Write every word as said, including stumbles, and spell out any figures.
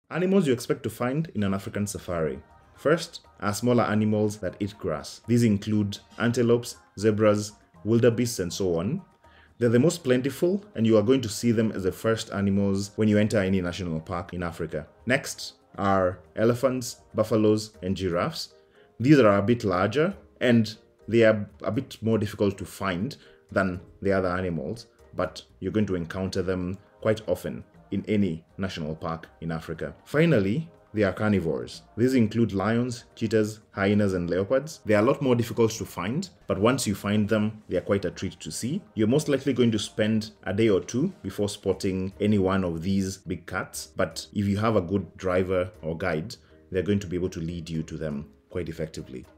Animals you expect to find in an African safari. First are smaller animals that eat grass. These include antelopes, zebras, wildebeests, and so on. They're the most plentiful, and you are going to see them as the first animals when you enter any national park in Africa. Next are elephants, buffaloes, and giraffes. These are a bit larger, and they are a bit more difficult to find than the other animals, but you're going to encounter them quite often in any national park in Africa. Finally, they are carnivores. These include lions, cheetahs, hyenas, and leopards. They are a lot more difficult to find, but once you find them, they are quite a treat to see. You're most likely going to spend a day or two before spotting any one of these big cats, but if you have a good driver or guide, they're going to be able to lead you to them quite effectively.